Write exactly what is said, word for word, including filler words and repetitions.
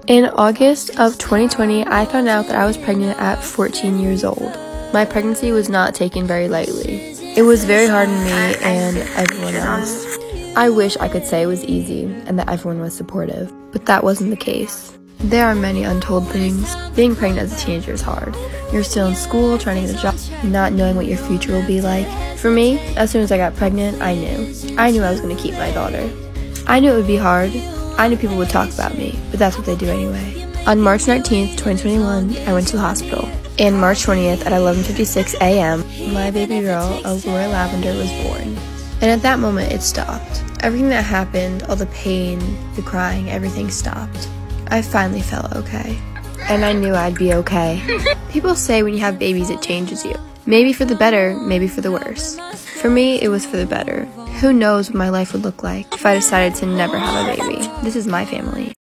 In August of twenty twenty, I found out that I was pregnant at fourteen years old. My pregnancy was not taken very lightly. It was very hard on me and everyone else. I wish I could say it was easy and that everyone was supportive, but that wasn't the case. There are many untold things. Being pregnant as a teenager is hard. You're still in school, trying to get a job, not knowing what your future will be like. For me, as soon as I got pregnant, I knew. I knew I was going to keep my daughter. I knew it would be hard. I knew people would talk about me, but that's what they do anyway. On March nineteenth, twenty twenty-one, I went to the hospital. And March twentieth at eleven fifty-six a m, my baby girl, Aurora Lavender, was born. And at that moment, it stopped. Everything that happened, all the pain, the crying, everything stopped. I finally felt okay. And I knew I'd be okay. People say when you have babies, it changes you. Maybe for the better, maybe for the worse. For me, it was for the better. Who knows what my life would look like if I decided to never have a baby. This is my family.